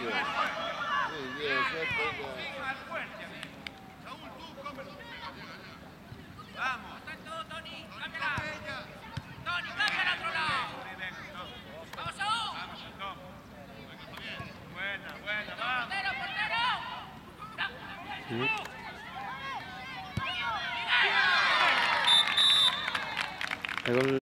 bien. Muy bien, ya tengo. Vamos. Tony, cámbiala. Tony, cámbiala al otro lado. Vamos, Saúl. Vamos, Tom. Buena, buena, vamos. Portero, portero. El gol